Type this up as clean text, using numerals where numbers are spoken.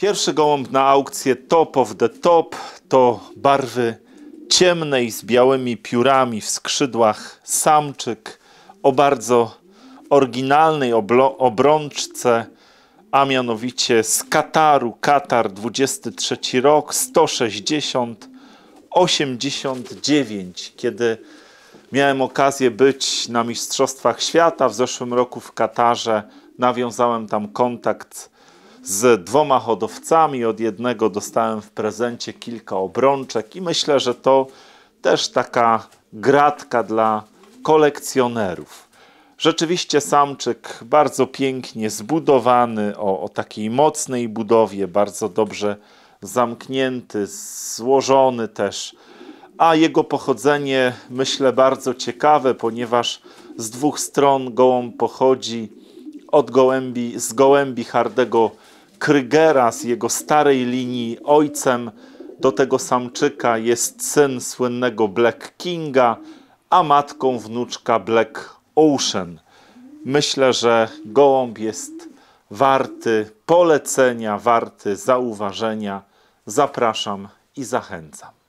Pierwszy gołąb na aukcję Top of the Top to barwy ciemnej z białymi piórami w skrzydłach samczyk o bardzo oryginalnej obrączce, a mianowicie z Kataru, Katar 23 rok, 160,89. Kiedy miałem okazję być na Mistrzostwach Świata w zeszłym roku w Katarze, nawiązałem tam kontakt z 2 hodowcami. Od jednego dostałem w prezencie kilka obrączek i myślę, że to też taka gratka dla kolekcjonerów. Rzeczywiście samczyk bardzo pięknie zbudowany, o takiej mocnej budowie, bardzo dobrze zamknięty, złożony też. A jego pochodzenie, myślę, bardzo ciekawe, ponieważ z 2 stron gołąb pochodzi z gołębi Hardego Krygera, z jego starej linii. Ojcem do tego samczyka jest syn słynnego Black Kinga, a matką wnuczka Black Ocean. Myślę, że gołąb jest warty polecenia, warty zauważenia. Zapraszam i zachęcam.